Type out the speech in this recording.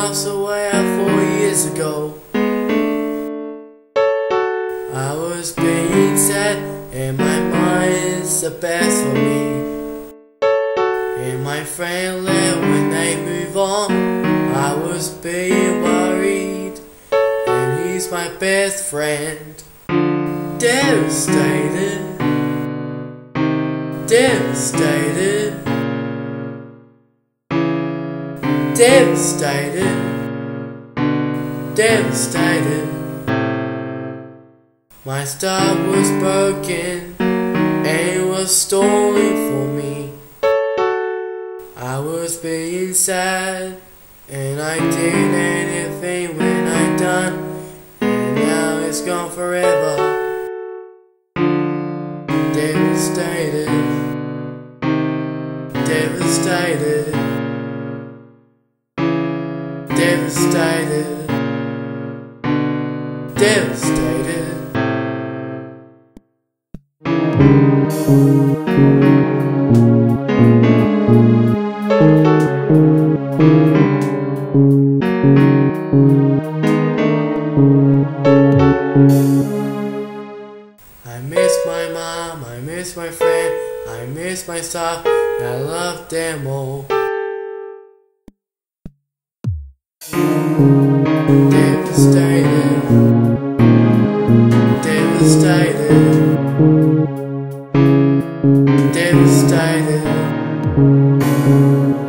passed away 4 years ago. I was being sad and my mind's the best for me. And my friend left when they move on. I was being worried, and he's my best friend. Devastated, devastated, devastated, devastated. My star was broken and it was stolen for me. I was being sad and I did anything when I done, and now it's gone forever. Devastated, devastated, devastated, devastated. I miss my mom, I miss my friend, I miss myself, and I love them all. Devastated, devastated, devastated.